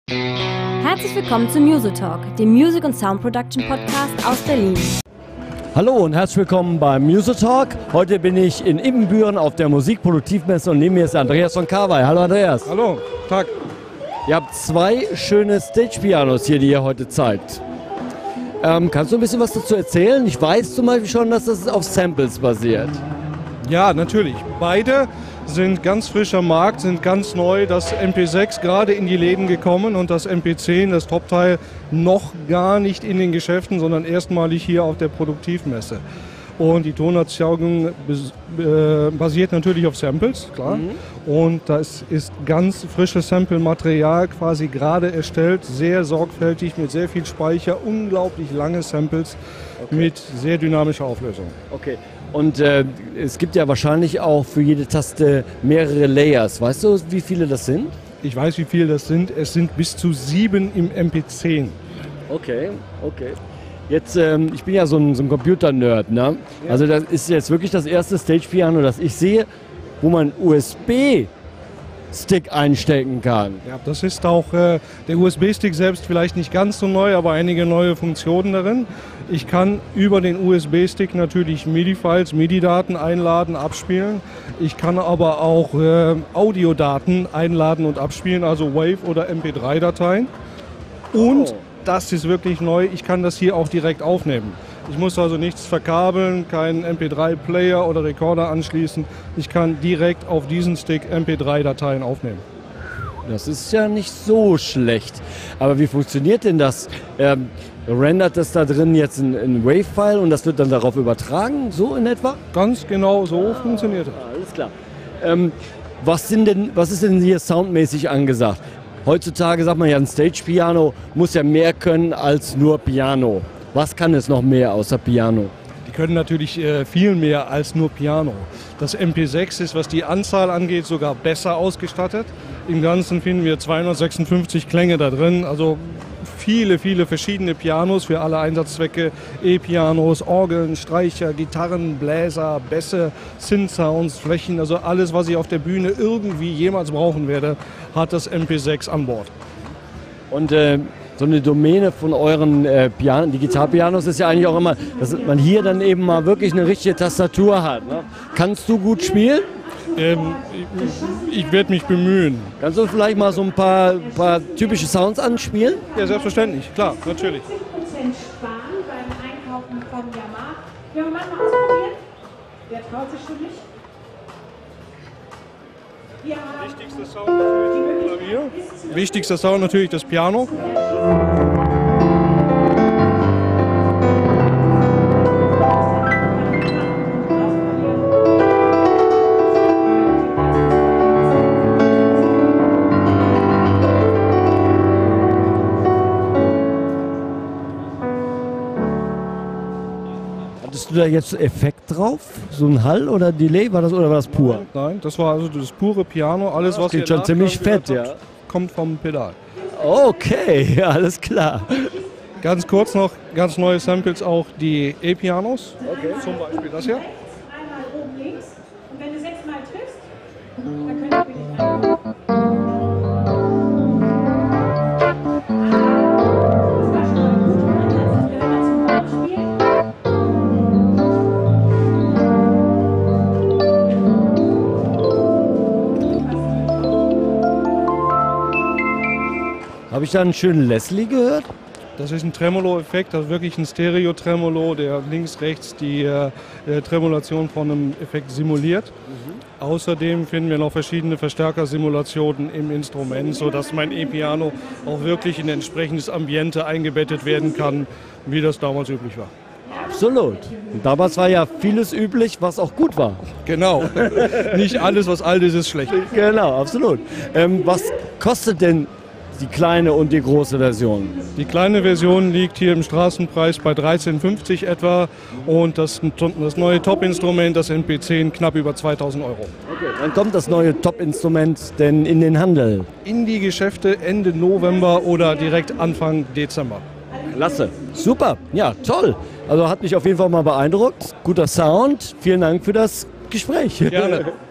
Herzlich willkommen zu Music Talk, dem Music- und Sound-Production-Podcast aus Berlin. Hallo und herzlich willkommen beim Music Talk. Heute bin ich in Ibbenbüren auf der Musikproduktivmesse und neben mir ist Andreas von Kawai. Hallo Andreas. Hallo, Tag. Ihr habt zwei schöne Stage-Pianos hier, die ihr heute zeigt. Kannst du ein bisschen was dazu erzählen? Ich weiß zum Beispiel schon, dass das auf Samples basiert. Ja, natürlich. Beide sind ganz frisch am Markt, sind ganz neu. Das MP6 gerade in die Läden gekommen und das MP10, das Topteil, noch gar nicht in den Geschäften, sondern erstmalig hier auf der Produktivmesse. Und die Tonerzeugung basiert natürlich auf Samples, klar. Und das ist ganz frisches Sample-Material, quasi gerade erstellt, sehr sorgfältig, mit sehr viel Speicher, unglaublich lange Samples mit sehr dynamischer Auflösung. Okay. Und es gibt ja wahrscheinlich auch für jede Taste mehrere Layers. Weißt du, wie viele das sind? Ich weiß, wie viele das sind. Es sind bis zu 7 im MP10. Okay. Jetzt, ich bin ja so ein Computer-Nerd, ne? Ja. Also das ist jetzt wirklich das erste Stage-Piano, das ich sehe, wo man USB-Stick einstecken kann. Ja, das ist auch der USB-Stick selbst vielleicht nicht ganz so neu, aber einige neue Funktionen darin. Ich kann über den USB-Stick natürlich MIDI-Files, MIDI-Daten einladen, abspielen. Ich kann aber auch Audiodaten einladen und abspielen, also WAV- oder MP3-Dateien. Und das ist wirklich neu, ich kann das hier auch direkt aufnehmen. Ich muss also nichts verkabeln, keinen MP3-Player oder Recorder anschließen. Ich kann direkt auf diesen Stick MP3-Dateien aufnehmen. Das ist ja nicht so schlecht. Aber wie funktioniert denn das? Rendert das da drin jetzt ein Wave-File und das wird dann darauf übertragen, so in etwa? Ganz genau so funktioniert das. Alles klar. Was ist denn hier soundmäßig angesagt? Heutzutage sagt man ja, ein Stage-Piano muss ja mehr können als nur Piano. Was kann es noch mehr außer Piano? Die können natürlich viel mehr als nur Piano. Das MP6 ist, was die Anzahl angeht, sogar besser ausgestattet. Im Ganzen finden wir 256 Klänge da drin, also viele verschiedene Pianos für alle Einsatzzwecke. E-Pianos, Orgeln, Streicher, Gitarren, Bläser, Bässe, Synth-Sounds, Flächen, also alles, was ich auf der Bühne irgendwie jemals brauchen werde, hat das MP6 an Bord. Und so eine Domäne von euren Gitarpianos ist ja eigentlich auch immer, dass man hier dann eben mal wirklich eine richtige Tastatur hat. Ne? Kannst du gut spielen? Ich werde mich bemühen. Kannst du vielleicht mal so ein paar typische Sounds anspielen? Ja, selbstverständlich, klar, natürlich. 10% sparen beim Einkaufen von Yamaha. Ja, wir machen mal ausprobieren. Wer traut sich schon nicht? Wir haben Wichtigster Sound natürlich das Klavier. Wichtigster Sound natürlich das Piano. Hattest du da jetzt Effekt drauf? So ein Hall oder Delay? War das pur? Nein, das war also das pure Piano. Alles, was klingt ihr schon ziemlich fett, habt, kommt vom Pedal. Okay, alles klar. Ganz kurz noch, ganz neue Samples, auch die E-Pianos. Okay. Zum Beispiel das hier. einmal oben links und wenn du 6-mal triffst, dann können wir dich Habe ich da einen schönen Leslie gehört? Das ist ein Tremolo-Effekt, das ist wirklich ein Stereo-Tremolo, der links, rechts die Tremolation von einem Effekt simuliert. Außerdem finden wir noch verschiedene Verstärkersimulationen im Instrument, sodass mein E-Piano auch wirklich in ein entsprechendes Ambiente eingebettet werden kann, wie das damals üblich war. Absolut. Und damals war ja vieles üblich, was auch gut war. Genau. Nicht alles, was alt ist, ist schlecht. Genau, absolut. Was kostet denn die kleine und die große Version? Die kleine Version liegt hier im Straßenpreis bei 13,50 etwa und das neue Top-Instrument, das MP10, knapp über 2.000 Euro. Okay, wann kommt das neue Top-Instrument denn in den Handel? In die Geschäfte Ende November oder direkt Anfang Dezember. Klasse, super, ja toll. Also hat mich auf jeden Fall mal beeindruckt. Guter Sound, vielen Dank für das Gespräch. Gerne.